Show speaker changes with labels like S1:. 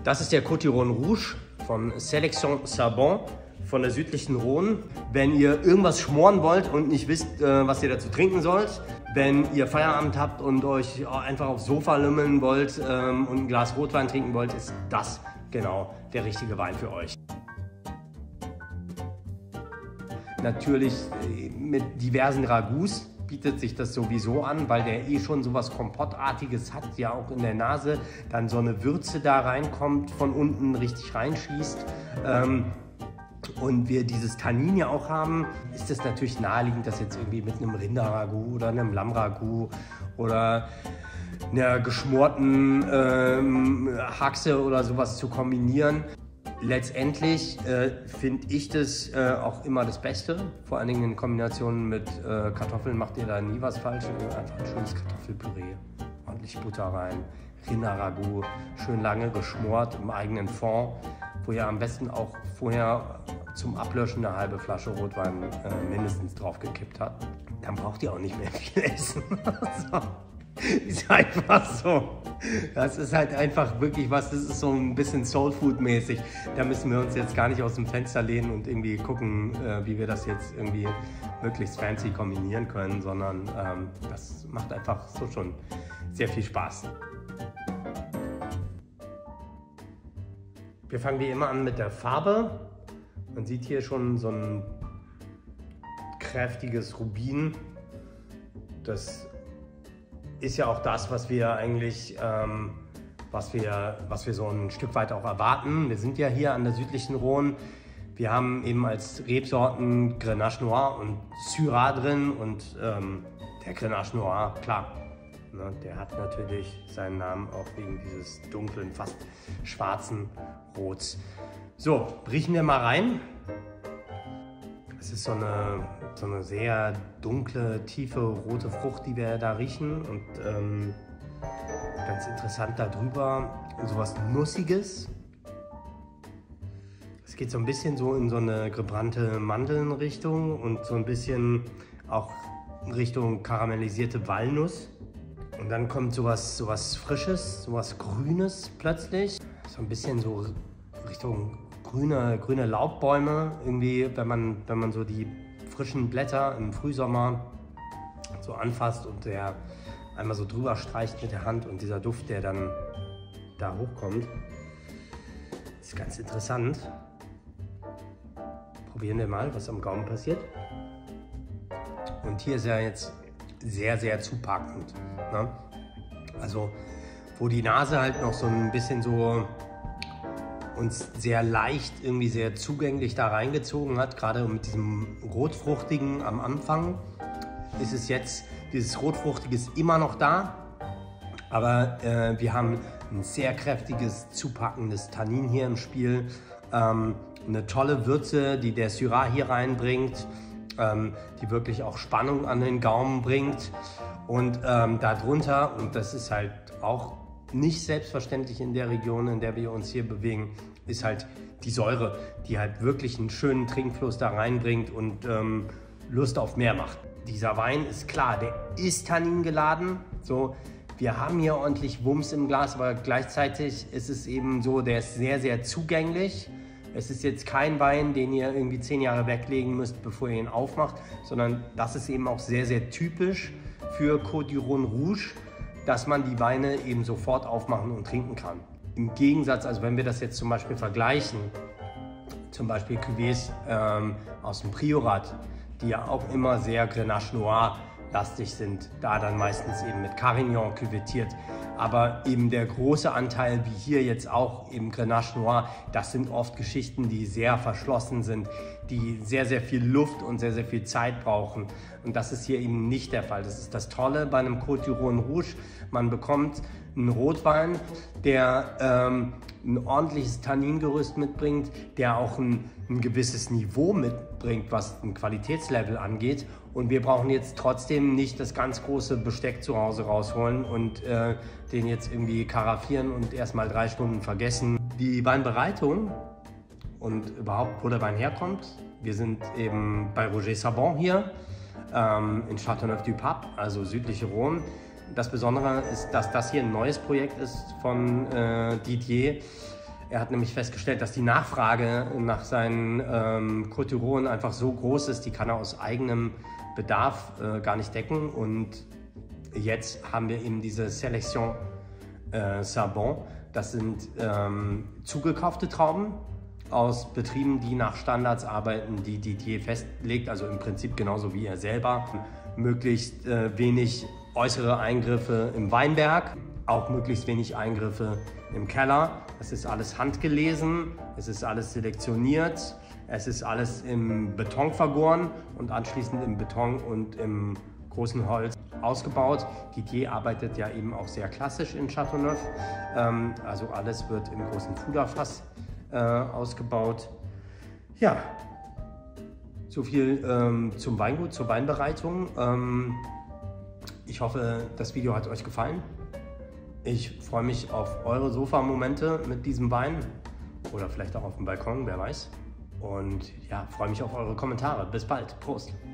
S1: Das ist der Côte-du-Rhône Rouge von Sélection Sabon von der südlichen Rhône. Wenn ihr irgendwas schmoren wollt und nicht wisst, was ihr dazu trinken sollt, wenn ihr Feierabend habt und euch einfach aufs Sofa lümmeln wollt und ein Glas Rotwein trinken wollt, ist das genau der richtige Wein für euch. Natürlich mit diversen Ragouts bietet sich das sowieso an, weil der eh schon sowas Kompottartiges hat, ja auch in der Nase, dann so eine Würze da reinkommt, von unten richtig reinschießt. Und wir dieses Tannin ja auch haben, ist es natürlich naheliegend, das jetzt irgendwie mit einem Rinderragout oder einem Lammragout oder einer geschmorten Haxe oder sowas zu kombinieren. Letztendlich finde ich das auch immer das Beste. Vor allen Dingen in Kombination mit Kartoffeln macht ihr da nie was falsch. Einfach ein schönes Kartoffelpüree, ordentlich Butter rein, Rinderragout, schön lange geschmort im eigenen Fond, wo ihr am besten auch vorher zum Ablöschen eine halbe Flasche Rotwein mindestens drauf gekippt habt. Dann braucht ihr auch nicht mehr viel essen. So. Ist einfach so. Das ist halt einfach wirklich was, das ist so ein bisschen Soulfood-mäßig. Da müssen wir uns jetzt gar nicht aus dem Fenster lehnen und irgendwie gucken, wie wir das jetzt irgendwie möglichst fancy kombinieren können, sondern das macht einfach so schon sehr viel Spaß. Wir fangen wie immer an mit der Farbe. Man sieht hier schon so ein kräftiges Rubin. Das ist ja auch das, was wir eigentlich, was wir so ein Stück weit auch erwarten. Wir sind ja hier an der südlichen Rhône. Wir haben eben als Rebsorten Grenache Noir und Syrah drin und der Grenache Noir, klar, ne, der hat natürlich seinen Namen auch wegen dieses dunklen, fast schwarzen Rots. So, riechen wir mal rein. Es ist so eine sehr dunkle, tiefe, rote Frucht, die wir da riechen. Und ganz interessant darüber, sowas Nussiges. Es geht so ein bisschen so in so eine gebrannte Mandeln-Richtung und so ein bisschen auch Richtung karamellisierte Walnuss. Und dann kommt sowas Frisches, sowas Grünes plötzlich. So ein bisschen so Richtung grüne Laubbäume, irgendwie, wenn man so die frischen Blätter im Frühsommer so anfasst und der einmal so drüber streicht mit der Hand und dieser Duft, der dann da hochkommt, ist ganz interessant. Probieren wir mal, was am Gaumen passiert. Und hier ist er jetzt sehr, sehr zupackend, ne? Also, wo die Nase halt noch so ein bisschen so uns sehr leicht, irgendwie sehr zugänglich da reingezogen hat, gerade mit diesem Rotfruchtigen am Anfang, ist es jetzt, dieses Rotfruchtige ist immer noch da, aber wir haben ein sehr kräftiges, zupackendes Tannin hier im Spiel, eine tolle Würze, die der Syrah hier reinbringt, die wirklich auch Spannung an den Gaumen bringt und darunter, und das ist halt auch nicht selbstverständlich in der Region, in der wir uns hier bewegen, ist halt die Säure, die halt wirklich einen schönen Trinkfluss da reinbringt und Lust auf mehr macht. Dieser Wein ist klar, der ist Tannin geladen. So, wir haben hier ordentlich Wumms im Glas, aber gleichzeitig ist es eben so, der ist sehr, sehr zugänglich. Es ist jetzt kein Wein, den ihr irgendwie 10 Jahre weglegen müsst, bevor ihr ihn aufmacht, sondern das ist eben auch sehr, sehr typisch für Côte-du-Rhône Rouge, dass man die Weine eben sofort aufmachen und trinken kann. Im Gegensatz, also wenn wir das jetzt zum Beispiel vergleichen, zum Beispiel Cuvées aus dem Priorat, die ja auch immer sehr Grenache Noir lastig sind, da dann meistens eben mit Carignan küvettiert. Aber eben der große Anteil, wie hier jetzt auch eben Grenache Noir, das sind oft Geschichten, die sehr verschlossen sind, die sehr, sehr viel Luft und sehr, sehr viel Zeit brauchen. Und das ist hier eben nicht der Fall. Das ist das Tolle bei einem Côte-du-Rhône Rouge. Man bekommt einen Rotwein, der ein ordentliches Tanningerüst mitbringt, der auch ein gewisses Niveau mitbringt, was ein Qualitätslevel angeht. Und wir brauchen jetzt trotzdem nicht das ganz große Besteck zu Hause rausholen und den jetzt irgendwie karaffieren und erstmal 3 Stunden vergessen. Die Weinbereitung und überhaupt, wo der Wein herkommt. Wir sind eben bei Roger Sabon hier in Châteauneuf-du-Pape, also südliche Rhône. Das Besondere ist, dass das hier ein neues Projekt ist von Didier. Er hat nämlich festgestellt, dass die Nachfrage nach seinen Côtes du Rhône einfach so groß ist, die kann er aus eigenem Bedarf gar nicht decken. Und jetzt haben wir eben diese Sélection Sabon. Das sind zugekaufte Trauben aus Betrieben, die nach Standards arbeiten, die Didier festlegt, also im Prinzip genauso wie er selber. Möglichst wenig äußere Eingriffe im Weinberg, auch möglichst wenig Eingriffe im Keller. Es ist alles handgelesen, es ist alles selektioniert, es ist alles im Beton vergoren und anschließend im Beton und im großen Holz ausgebaut. Didier arbeitet ja eben auch sehr klassisch in Châteauneuf. Also alles wird im großen Fuderfass ausgebaut. Ja, so viel zum Weingut, zur Weinbereitung. Ich hoffe, das Video hat euch gefallen. Ich freue mich auf eure Sofamomente mit diesem Wein oder vielleicht auch auf dem Balkon, wer weiß. Und ja, freue mich auf eure Kommentare. Bis bald. Prost!